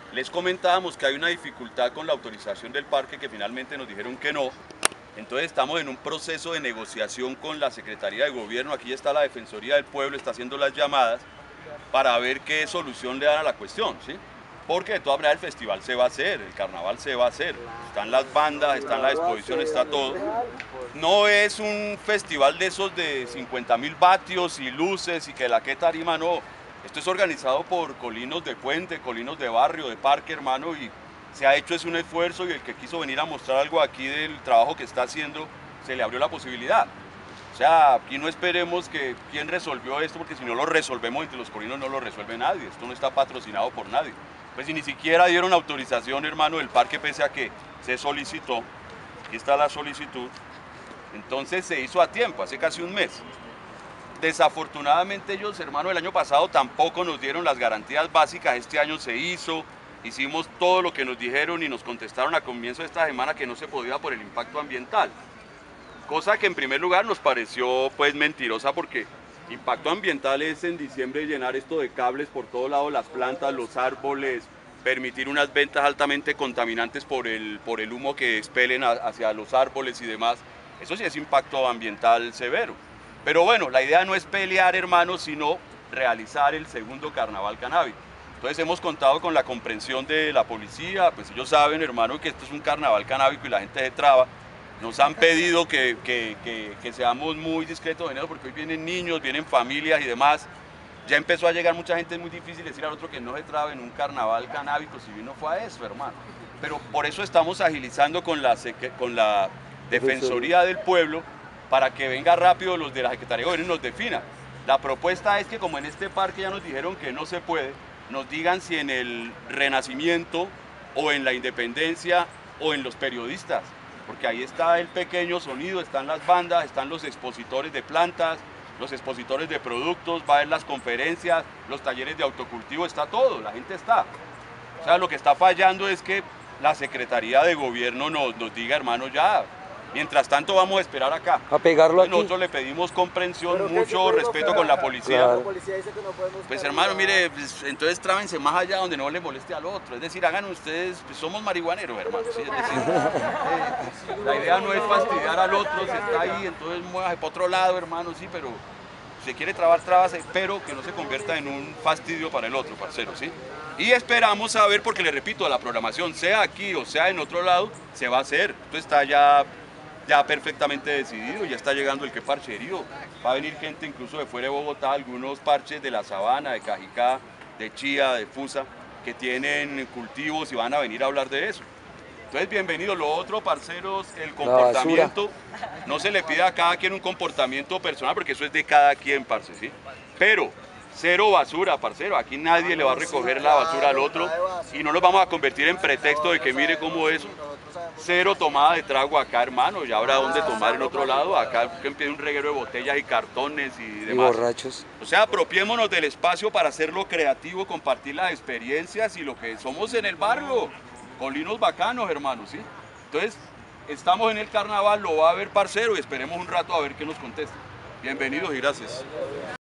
Les comentábamos que hay una dificultad con la autorización del parque, que finalmente nos dijeron que no. Entonces estamos en un proceso de negociación con la Secretaría de Gobierno. Aquí está la Defensoría del Pueblo, está haciendo las llamadas para ver qué solución le dan a la cuestión, ¿sí? Porque de todas maneras el festival se va a hacer, el carnaval se va a hacer. Están las bandas, están la exposición, está todo. No es un festival de esos de 50.000 vatios y luces y que la que tarima, no. Esto es organizado por colinos de puente, colinos de barrio, de parque, hermano, y se ha hecho un esfuerzo, y el que quiso venir a mostrar algo aquí del trabajo que está haciendo, se le abrió la posibilidad. O sea, aquí no esperemos que quién resolvió esto, porque si no lo resolvemos entre los colinos no lo resuelve nadie. Esto no está patrocinado por nadie. Pues si ni siquiera dieron autorización, hermano, del parque, pese a que se solicitó, aquí está la solicitud, entonces se hizo a tiempo, hace casi un mes. Desafortunadamente ellos, hermano, el año pasado tampoco nos dieron las garantías básicas. Este año se hizo, hicimos todo lo que nos dijeron y nos contestaron a comienzo de esta semana que no se podía por el impacto ambiental. Cosa que en primer lugar nos pareció pues mentirosa, porque impacto ambiental es en diciembre llenar esto de cables por todo lado, las plantas, los árboles, permitir unas ventas altamente contaminantes por el humo que expelen hacia los árboles y demás. Eso sí es impacto ambiental severo. Pero bueno, la idea no es pelear, hermanos, sino realizar el segundo carnaval canábico. Entonces hemos contado con la comprensión de la policía, pues ellos saben, hermano, que esto es un carnaval canábico y la gente se traba. Nos han pedido que seamos muy discretos en eso, porque hoy vienen niños, vienen familias y demás. Ya empezó a llegar mucha gente, es muy difícil decir al otro que no se trabe en un carnaval canábico, si bien no fue a eso, hermano. Pero por eso estamos agilizando con la Defensoría del Pueblo, para que venga rápido los de la Secretaría de Gobierno y nos defina. La propuesta es que, como en este parque ya nos dijeron que no se puede, nos digan si en el Renacimiento o en la Independencia o en los periodistas, porque ahí está el pequeño sonido, están las bandas, están los expositores de plantas, los expositores de productos, va a haber las conferencias, los talleres de autocultivo, está todo, la gente está. O sea, lo que está fallando es que la Secretaría de Gobierno nos diga, hermano, ya. Mientras tanto vamos a esperar acá. A pegarlo aquí. Nosotros le pedimos comprensión, mucho respeto con la policía. Claro. La policía dice que no podemos... Pues hermano, mire, pues, entonces trábense más allá donde no le moleste al otro. Es decir, hagan ustedes, pues somos marihuaneros, hermano. ¿Sí? Es decir, la idea no es fastidiar al otro, si está ahí, entonces muévase para otro lado, hermano, sí, pero si se quiere trabar, trábase, pero que no se convierta en un fastidio para el otro, parcero, ¿sí? Y esperamos a ver, porque le repito, la programación, sea aquí o sea en otro lado, se va a hacer. Esto está ya perfectamente decidido, ya está llegando el que parcherío. Va a venir gente incluso de fuera de Bogotá, algunos parches de la Sabana, de Cajicá, de Chía, de Fusa, que tienen cultivos y van a venir a hablar de eso. Entonces, bienvenido. Lo otro, parceros, el comportamiento. No se le pide a cada quien un comportamiento personal, porque eso es de cada quien, parce, ¿sí? Pero cero basura, parcero. Aquí nadie le va a recoger la basura al otro y no nos vamos a convertir en pretexto de que mire cómo eso. Cero tomada de trago acá, hermano. Ya habrá dónde tomar en otro lado. Acá que empieza un reguero de botellas y cartones y demás. Y borrachos. O sea, apropiémonos del espacio para hacerlo creativo, compartir las experiencias y lo que somos en el barrio. Colinos bacanos, hermano, ¿sí? Entonces, estamos en el carnaval, lo va a ver, parcero, y esperemos un rato a ver qué nos contesta. Bienvenidos y gracias.